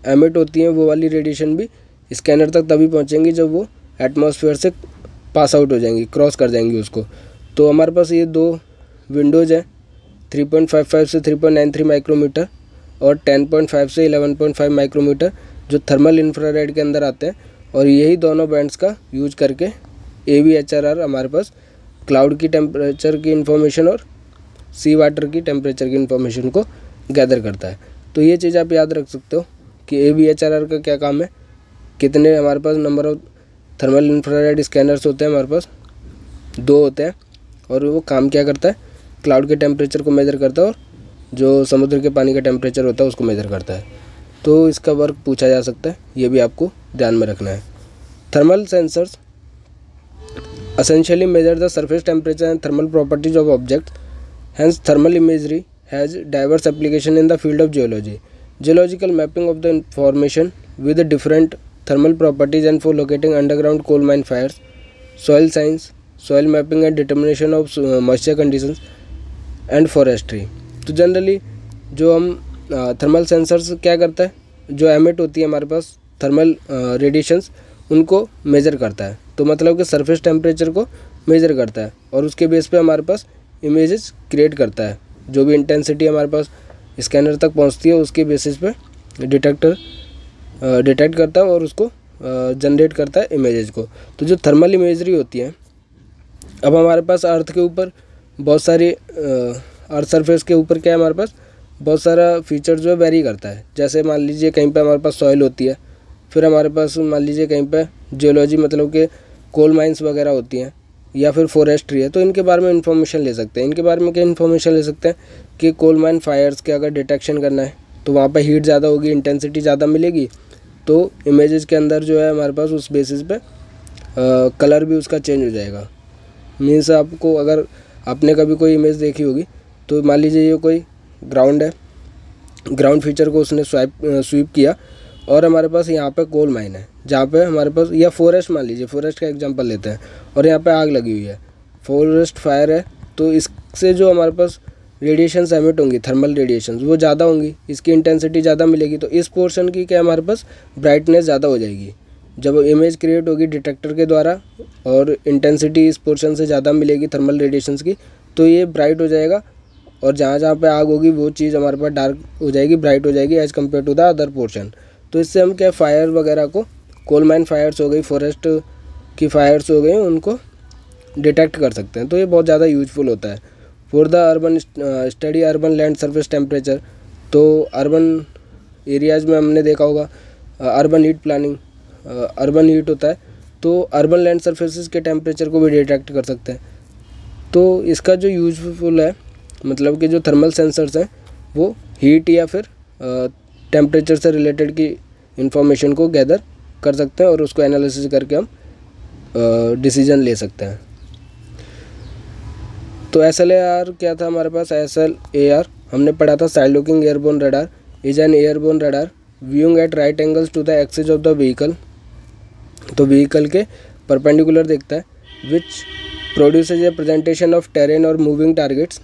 एमिट होती हैं वो वाली रेडिएशन भी स्कैनर तक तभी पहुंचेंगी जब वो एटमॉस्फेयर से पास आउट हो जाएंगी, क्रॉस कर जाएंगी उसको। तो हमारे पास ये दो विंडोज़ हैं, 3.55 से 3.93 माइक्रोमीटर और 10.5 से 11.5 माइक्रोमीटर, जो थर्मल इंफ्रारेड के अंदर आते हैं। और यही दोनों बैंड्स का यूज करके AVHRR हमारे पास क्लाउड की टेम्परेचर की इन्फॉर्मेशन और सी वाटर की टेम्परेचर की इन्फॉर्मेशन को गैदर करता है। तो ये चीज़ आप याद रख सकते हो कि AVHRR का क्या काम है, कितने हमारे पास number of thermal infrared scanners होते हैं, हमारे पास 2 होते हैं, और वो काम क्या करता है, क्लाउड के टेम्परेचर को मेज़र करता है और जो समुद्र के पानी का टेम्परेचर होता है उसको मेज़र करता है। तो इसका वर्क पूछा जा सकता है, ये भी आपको ध्यान में रखना है। Thermal sensors essentially measure the surface temperature and thermal properties of objects. Hence, thermal imagery has diverse application in the field of geology. Geological mapping of the information with the different thermal properties and for locating underground coal mine fires. Soil science, soil mapping and determination of moisture conditions and forestry. तो generally जो हम thermal sensors क्या करता है, जो emit होती है हमारे पास थर्मल रेडिएशंस, उनको मेज़र करता है। तो मतलब कि सरफेस टेम्परेचर को मेज़र करता है और उसके बेस पे हमारे पास इमेजेस क्रिएट करता है। जो भी इंटेंसिटी हमारे पास स्कैनर तक पहुंचती है उसके बेसिस पे डिटेक्ट करता है और उसको जनरेट करता है इमेजेस को। तो जो थर्मल इमेजरी होती है, अब हमारे पास अर्थ के ऊपर बहुत सारी अर्थ सरफेस के ऊपर क्या है, हमारे पास बहुत सारा फीचर जो है वेरी करता है। जैसे मान लीजिए कहीं पे हमारे पास सॉइल होती है, फिर हमारे पास मान लीजिए कहीं पे जियोलॉजी मतलब कि कोल माइंस वगैरह होती हैं, या फिर फॉरेस्ट्री है, तो इनके बारे में इन्फॉर्मेशन ले सकते हैं। इनके बारे में क्या इन्फॉर्मेशन ले सकते हैं कि कोल माइन फायर्स के अगर डिटेक्शन करना है तो वहाँ पे हीट ज़्यादा होगी, इंटेंसिटी ज़्यादा मिलेगी, तो इमेजेस के अंदर जो है हमारे पास उस बेसिस पे कलर भी उसका चेंज हो जाएगा। मीन्स आपको, अगर आपने कभी कोई इमेज देखी होगी तो मान लीजिए ये कोई ग्राउंड है, ग्राउंड फीचर को उसने स्वीप किया और हमारे पास यहाँ पे कोल माइन है जहाँ पे हमारे पास, या फॉरेस्ट मान लीजिए, फॉरेस्ट का एग्जांपल लेते हैं, और यहाँ पे आग लगी हुई है, फॉरेस्ट फायर है, तो इससे जो हमारे पास रेडिएशंस एमिट होंगी, थर्मल रेडिएशंस, वो ज़्यादा होंगी, इसकी इंटेंसिटी ज़्यादा मिलेगी। तो इस पोर्शन की क्या हमारे पास ब्राइटनेस ज़्यादा हो जाएगी जब इमेज क्रिएट होगी डिटेक्टर के द्वारा, और इंटेंसिटी इस पोर्शन से ज़्यादा मिलेगी थर्मल रेडिएशंस की, तो ये ब्राइट हो जाएगा। और जहाँ जहाँ पे आग होगी वो चीज़ हमारे पास डार्क हो जाएगी, ब्राइट हो जाएगी as compare to the other portion. तो इससे हम क्या, फायर वगैरह को, कोल माइन फायर्स हो गई, फॉरेस्ट की फायर्स हो गई, उनको डिटेक्ट कर सकते हैं। तो ये बहुत ज़्यादा यूजफुल होता है। For the urban study urban land surface temperature, तो अर्बन एरियाज़ में हमने देखा होगा urban heat planning, urban heat होता है, तो अर्बन लैंड सरफेसेस के टेम्परेचर को भी डिटेक्ट कर सकते हैं। तो इसका जो यूजफुल है, मतलब कि जो थर्मल सेंसर्स हैं वो हीट या फिर टेम्परेचर से रिलेटेड की इंफॉर्मेशन को गैदर कर सकते हैं और उसको एनालिसिस करके हम डिसीजन ले सकते हैं। तो SLAR क्या था हमारे पास, SLAR हमने पढ़ा था, side looking airborne radar is an airborne radar viewing at right angles to the axis of the vehicle. तो व्हीकल के परपेंडिकुलर देखता है, which produces a presentation of terrain और मूविंग टारगेट्स।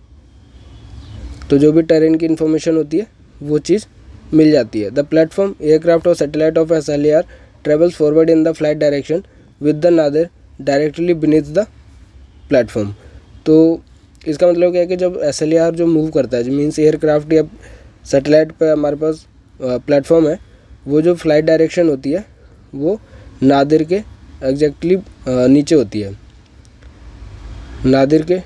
तो जो भी टेरेन की इन्फॉर्मेशन होती है वो चीज़ मिल जाती है। द प्लेटफॉर्म एयरक्राफ्ट और satellite of SLAR travels forward in the flight direction with the nadir directly beneath the platform. तो इसका मतलब क्या है कि जब SLAR जो मूव करता है, जो मीन्स एयरक्राफ्ट या सैटेलाइट पे हमारे पास प्लेटफॉर्म है, वो जो फ्लाइट डायरेक्शन होती है वो नादिर के एग्जैक्टली नीचे होती है, नादिर के।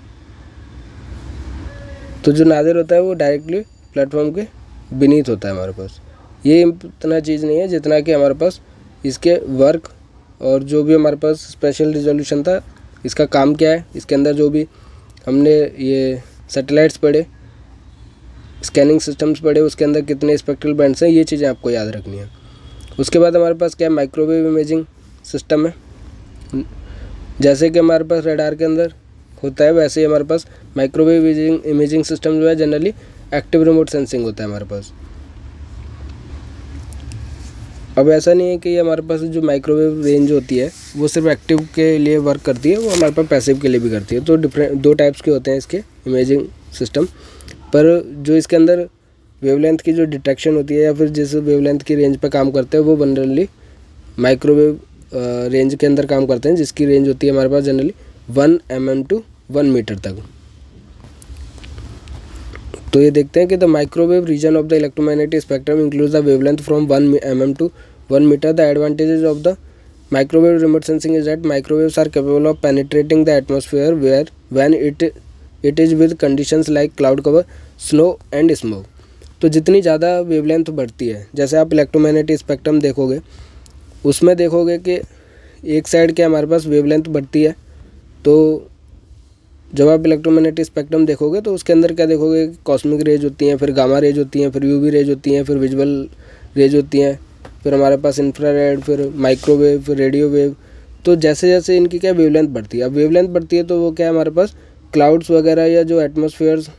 तो जो नादिर होता है वो डायरेक्टली प्लेटफॉर्म के बीनीथ होता है हमारे पास। ये इतना चीज़ नहीं है जितना कि हमारे पास इसके वर्क और जो भी हमारे पास स्पेशल रिजोल्यूशन था, इसका काम क्या है, इसके अंदर जो भी हमने ये सैटेलाइट्स पढ़े, स्कैनिंग सिस्टम्स पढ़े, उसके अंदर कितने स्पेक्ट्रल बैंड्स हैं, ये चीज़ें आपको याद रखनी है। उसके बाद हमारे पास क्या, माइक्रोवेव इमेजिंग सिस्टम है। जैसे कि हमारे पास रडार के अंदर होता है, वैसे ही हमारे पास माइक्रोवेव इमेजिंग सिस्टम जो है जनरली एक्टिव रिमोट सेंसिंग होता है हमारे पास। अब ऐसा नहीं है कि ये हमारे पास जो माइक्रोवेव रेंज होती है वो सिर्फ एक्टिव के लिए वर्क करती है, वो हमारे पास पैसिव के लिए भी करती है। तो डिफरेंट 2 टाइप्स के होते हैं इसके इमेजिंग सिस्टम। पर जो इसके अंदर वेवलेंथ की जो डिटेक्शन होती है या फिर जिस वेवलेंथ की रेंज पे काम करते हैं वो जनरली माइक्रोवेव रेंज के अंदर काम करते हैं, जिसकी रेंज होती है हमारे पास जनरली 1 mm to 1 मीटर तक। तो ये देखते हैं कि the microwave region of the electromagnetic spectrum includes the wavelength from 1 mm to 1 meter. The advantages of the microwave remote sensing is that microwaves are capable of penetrating the atmosphere where when it is with conditions like cloud cover, snow and smoke. तो जितनी ज़्यादा wavelength बढ़ती है, जैसे आप electromagnetic spectrum देखोगे उसमें देखोगे कि एक साइड के हमारे पास वेवलेंथ बढ़ती है, तो जब आप इलेक्ट्रोमैग्नेटिक स्पेक्ट्रम देखोगे तो उसके अंदर क्या देखोगे, कॉस्मिक रेज होती हैं, फिर गामा रेज होती हैं, फिर यूवी रेज होती हैं, फिर विजुअल रेज होती हैं, फिर हमारे पास इंफ्रारेड, फिर माइक्रोवेव, फिर रेडियो वेव। तो जैसे जैसे इनकी क्या वेवलेंथ बढ़ती है, अब वेवलेंथ बढ़ती है तो वो क्या है हमारे पास क्लाउड्स वगैरह या जो एटमॉस्फेयर्स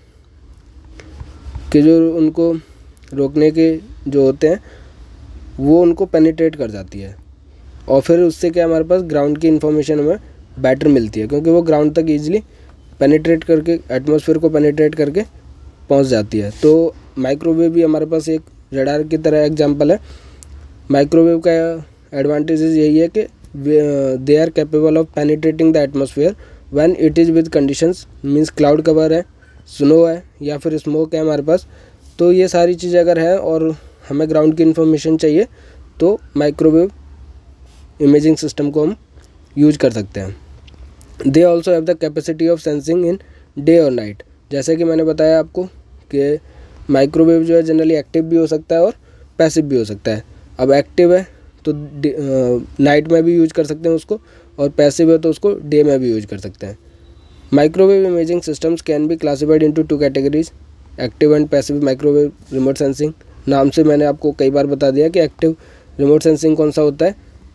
के जो उनको रोकने के जो होते हैं वो उनको पेनिट्रेट कर जाती है, और फिर उससे क्या हमारे पास ग्राउंड की इन्फॉर्मेशन हमें बेटर मिलती है, क्योंकि वो ग्राउंड तक ईजिली पेनिट्रेट करके एटमॉस्फेयर को पेनिट्रेट करके पहुंच जाती है। तो माइक्रोवेव भी हमारे पास एक रडार की तरह एग्जांपल है। माइक्रोवेव का एडवांटेजेस यही है कि they are capable of penetrating the atmosphere when it is with conditions, means cloud cover है, स्नो है या फिर स्मोक है हमारे पास। तो ये सारी चीज़ें अगर है और हमें ग्राउंड की इन्फॉर्मेशन चाहिए तो माइक्रोवेव इमेजिंग सिस्टम को हम यूज कर सकते हैं। They also have the capacity of sensing in day और नाइट। जैसे कि मैंने बताया आपको कि माइक्रोवेव जो है जनरली एक्टिव भी हो सकता है और पैसिव भी हो सकता है। अब एक्टिव है तो नाइट में भी यूज कर सकते हैं उसको, और पैसिव है तो उसको डे में भी यूज कर सकते हैं। Microwave imaging systems can be classified into 2 categories, active and passive microwave remote sensing. नाम से मैंने आपको कई बार बता दिया कि एक्टिव रिमोट सेंसिंग कौन सा होता है,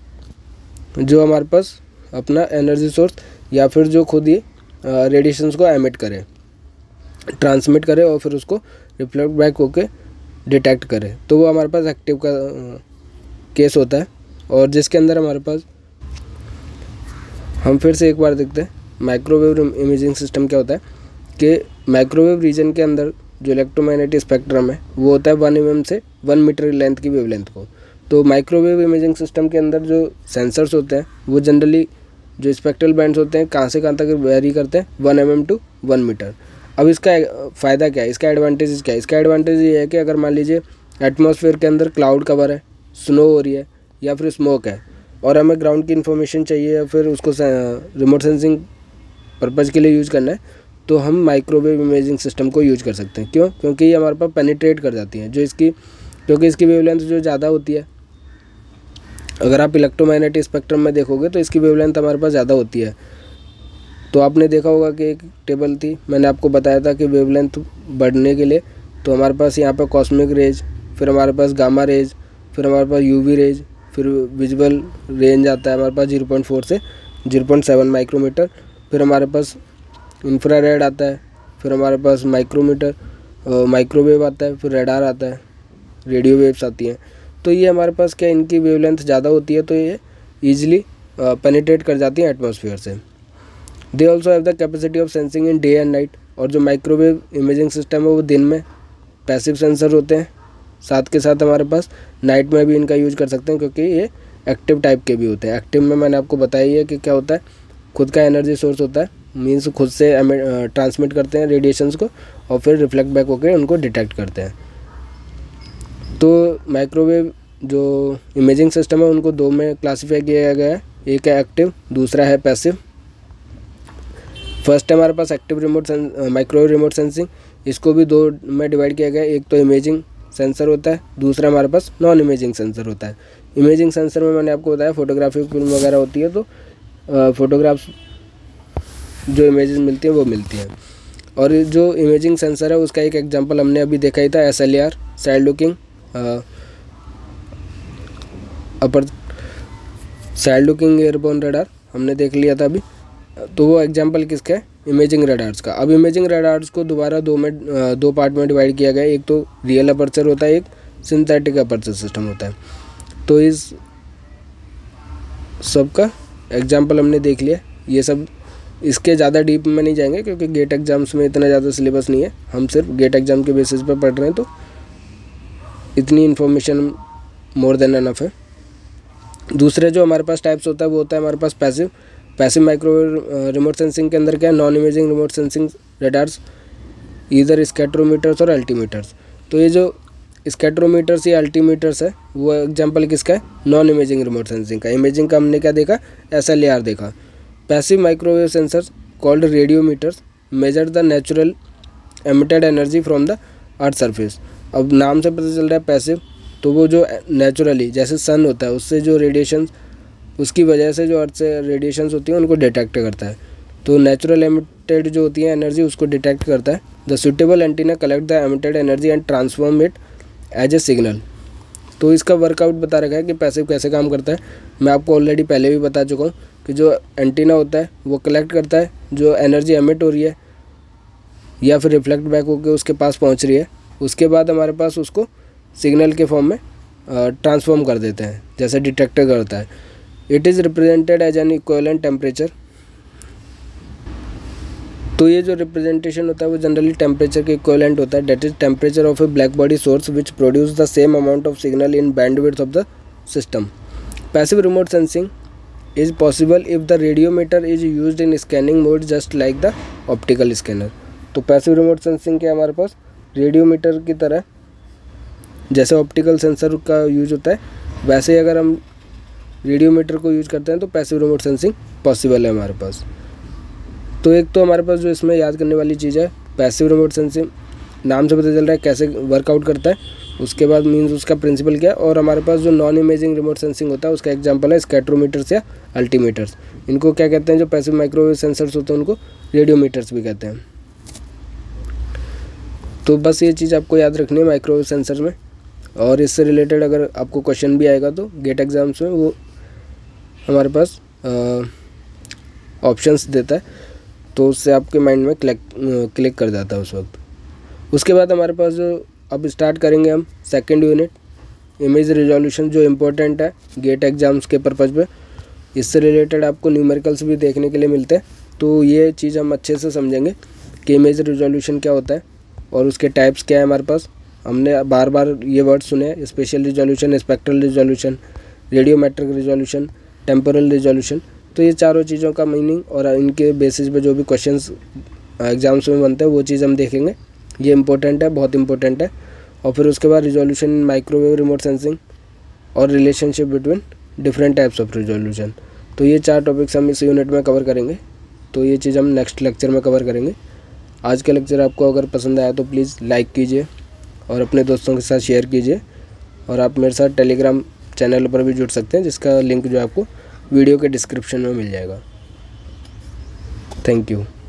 जो हमारे पास अपना एनर्जी सोर्स या फिर जो खुद ही रेडिएशंस को एमिट करे, ट्रांसमिट करे और फिर उसको रिफ्लेक्ट बैक होके डिटेक्ट करे, तो वो हमारे पास एक्टिव का केस होता है। और जिसके अंदर हमारे पास, हम फिर से एक बार देखते हैं माइक्रोवेव इमेजिंग सिस्टम क्या होता है कि माइक्रोवेव रीजन के अंदर जो इलेक्ट्रोमैग्नेटिक स्पेक्ट्रम है वो होता है 1 mm से 1 मीटर लेंथ की वेवलेंथ को। तो माइक्रोवेव इमेजिंग सिस्टम के अंदर जो सेंसर्स होते हैं वो जनरली जो स्पेक्ट्रल बैंड्स होते हैं कहाँ से कहाँ तक वेरी करते हैं, 1 mm to 1 मीटर। अब इसका फ़ायदा क्या है, इसका एडवांटेज क्या है? इसका एडवांटेज ये है कि अगर मान लीजिए एटमॉस्फेयर के अंदर क्लाउड कवर है, स्नो हो रही है या फिर स्मोक है और हमें ग्राउंड की इन्फॉर्मेशन चाहिए या फिर उसको रिमोट सेंसिंग पर्पज़ के लिए यूज़ करना है, तो हम माइक्रोवेव इमेजिंग सिस्टम को यूज कर सकते हैं। क्यों? क्योंकि ये हमारे पास पेनिट्रेट कर जाती हैं, जो इसकी क्योंकि इसकी वेवलेंथ जो ज़्यादा होती है, अगर आप इलेक्ट्रोमैग्नेटिक स्पेक्ट्रम में देखोगे तो इसकी वेवलेंथ हमारे पास ज़्यादा होती है। तो आपने देखा होगा कि एक टेबल थी, मैंने आपको बताया था कि वेवलेंथ बढ़ने के लिए तो हमारे पास यहाँ पर कॉस्मिक रेज, फिर हमारे पास गामा रेज, फिर हमारे पास यूवी रेज, फिर विजुअल रेंज आता है हमारे पास 0.4 से 0.7 माइक्रोमीटर, फिर हमारे पास इंफ्रारेड आता है, फिर हमारे पास माइक्रोवेव आता है, फिर रडार आता है, रेडियो वेव्स आती हैं। तो ये हमारे पास क्या, इनकी वेवलेंथ ज़्यादा होती है तो ये ईजिली पेनिट्रेट कर जाती हैं एटमॉस्फेयर से। They also have the capacity of sensing in day and night. और जो माइक्रोवेव इमेजिंग सिस्टम है वो दिन में पैसिव सेंसर होते हैं, साथ के साथ हमारे पास नाइट में भी इनका यूज कर सकते हैं क्योंकि ये एक्टिव टाइप के भी होते हैं। एक्टिव में मैंने आपको बताया ही है कि क्या होता है, खुद का एनर्जी सोर्स होता है, मीन्स खुद से ट्रांसमिट करते हैं रेडिएशंस को और फिर रिफ्लेक्ट बैक होकर उनको डिटेक्ट करते हैं। तो माइक्रोवेव जो इमेजिंग सिस्टम है उनको 2 में क्लासीफाई किया गया है, एक है एक्टिव, दूसरा है पैसिव। फर्स्ट है हमारे पास एक्टिव माइक्रोवेव रिमोट सेंसिंग, इसको भी 2 में डिवाइड किया गया है, एक तो इमेजिंग सेंसर होता है, दूसरा हमारे पास नॉन इमेजिंग सेंसर होता है। इमेजिंग सेंसर में मैंने आपको बताया फोटोग्राफी फिल्म वगैरह होती है तो फोटोग्राफ्स जो इमेजेस मिलती हैं वो मिलती हैं। और जो इमेजिंग सेंसर है उसका एक एग्जांपल हमने अभी देखा ही था, SLAR side looking upper side looking airborne radar हमने देख लिया था अभी। तो वो एग्जांपल किसका है, इमेजिंग रडार्स का। अब इमेजिंग रडार्स को दोबारा 2 पार्ट में डिवाइड किया गया है, एक तो रियल अपर्चर होता है, एक सिंथेटिक अपर्चर सिस्टम होता है। तो इस सब का एग्जांपल हमने देख लिया। ये सब इसके ज़्यादा डीप में नहीं जाएंगे क्योंकि गेट एग्जाम्स में इतना ज़्यादा सिलेबस नहीं है, हम सिर्फ गेट एग्ज़ाम के बेसिस पर पढ़ रहे हैं तो इतनी इन्फॉर्मेशन मोर देन एनफ है। दूसरे जो हमारे पास टाइप्स होता है वो होता है हमारे पास पैसिव माइक्रोवेव रिमोट सेंसिंग के अंदर क्या है, non imaging remote sensing radars, इधर स्कैटरोमीटर्स और अल्टीमीटर्स। तो ये जो स्कैटरोमीटर्स या अल्टीमीटर्स है वो एग्जांपल किसका है, नॉन इमेजिंग रिमोट सेंसिंग का। इमेजिंग का हमने क्या देखा, SLAR देखा। Passive microwave sensors called radiometers measure the natural emitted energy from the earth surface. अब नाम से पता चल रहा है पैसिव, तो वो जो नेचुरली जैसे सन होता है उससे जो रेडिएशन, उसकी वजह से जो अर्थ से रेडिएशंस होती हैं उनको डिटेक्ट करता है। तो नेचुरल एमिटेड जो होती है एनर्जी उसको डिटेक्ट करता है। The suitable antenna collect the emitted energy and transform it as a signal. तो इसका वर्कआउट बता रखा है कि पैसिव कैसे काम करता है। मैं आपको ऑलरेडी पहले भी बता चुका हूँ कि जो एंटीना होता है वो कलेक्ट करता है जो एनर्जी एमिट हो रही है या फिर रिफ्लेक्ट बैक होकर उसके पास पहुँच रही है, उसके बाद हमारे पास उसको सिग्नल के फॉर्म में ट्रांसफॉर्म कर देते हैं जैसे डिटेक्टर करता है। It is represented as an equivalent temperature. तो ये जो रिप्रेजेंटेशन होता है वो जनरली टेम्परेचर के इक्विवेलेंट होता है, that is temperature of a black body source which produce the same amount of signal in bandwidth of the system. Passive remote sensing is possible if the radiometer is used in scanning mode just like the optical scanner. तो passive remote sensing के हमारे पास radiometer की तरह जैसे optical sensor का use होता है वैसे ही अगर हम रेडियोमीटर को यूज करते हैं तो पैसिव रिमोट सेंसिंग पॉसिबल है हमारे पास। तो एक तो हमारे पास जो इसमें याद करने वाली चीज़ है पैसिव रिमोट सेंसिंग, नाम से पता चल रहा है कैसे वर्कआउट करता है, उसके बाद मीन्स उसका प्रिंसिपल क्या है। और हमारे पास जो नॉन इमेजिंग रिमोट सेंसिंग होता है उसका एग्जांपल है स्कैटरोमीटर्स या अल्टीमीटर्स। इनको क्या कहते हैं, जो पैसिव माइक्रोवेव सेंसर्स होते हैं उनको रेडियोमीटर्स भी कहते हैं। तो बस ये चीज़ आपको याद रखनी है माइक्रोवेव सेंसर में। और इससे रिलेटेड अगर आपको क्वेश्चन भी आएगा तो गेट एग्ज़ाम्स में वो हमारे पास ऑप्शंस देता है, तो उससे आपके माइंड में क्लिक कर जाता है उस वक्त। उसके बाद हमारे पास जो अब स्टार्ट करेंगे हम सेकंड यूनिट, इमेज रिजोल्यूशन, जो इम्पोर्टेंट है गेट एग्ज़ाम्स के पर्पज़ पे। इससे रिलेटेड आपको न्यूमेरिकल्स भी देखने के लिए मिलते हैं, तो ये चीज़ हम अच्छे से समझेंगे कि इमेज रिजोल्यूशन क्या होता है और उसके टाइप्स क्या है हमारे पास। हमने बार बार ये वर्ड सुने, special resolution, spectral resolution, radiometric resolution, temporal resolution. तो ये चारों चीज़ों का मीनिंग और इनके बेसिस पे जो भी क्वेश्चंस एग्जाम्स में बनते हैं वो चीज़ हम देखेंगे। ये इंपॉर्टेंट है, बहुत इंपॉर्टेंट है। और फिर उसके बाद resolution in microwave remote sensing और relationship between different types of resolution. तो ये 4 टॉपिक्स हम इस यूनिट में कवर करेंगे। तो ये चीज़ हम नेक्स्ट लेक्चर में कवर करेंगे। आज का लेक्चर आपको अगर पसंद आया तो प्लीज़ लाइक कीजिए और अपने दोस्तों के साथ शेयर कीजिए। और आप मेरे साथ टेलीग्राम चैनल पर भी जुड़ सकते हैं, जिसका लिंक जो आपको वीडियो के डिस्क्रिप्शन में मिल जाएगा। Thank you.